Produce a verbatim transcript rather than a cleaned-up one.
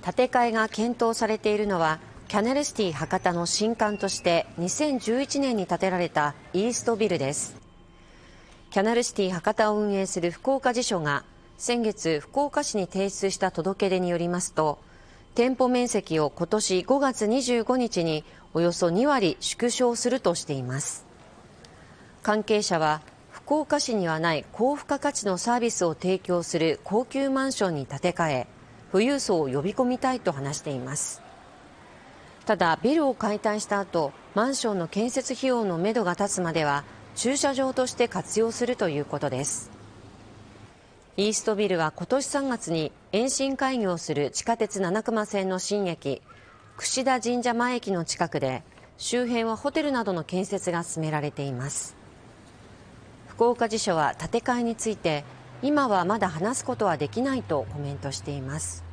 建て替えが検討されているのはキャナルシティ博多の新館としてにせんじゅういちねんに建てられたイーストビルです。キャナルシティ博多を運営する福岡支所が先月福岡市に提出した届け出によりますと、店舗面積を今年ごがつにじゅうごにちにおよそにわり縮小するとしています。関係者は福岡市にはない高付加価値のサービスを提供する高級マンションに建て替え、富裕層を呼び込みたいと話しています。ただビルを解体した後、マンションの建設費用のめどが立つまでは駐車場として活用するということです。イーストビルは今年さんがつに延伸開業する地下鉄七隈線の新駅櫛田神社前駅の近くで、周辺はホテルなどの建設が進められています。福岡支所は建て替えについて今はまだ話すことはできないとコメントしています。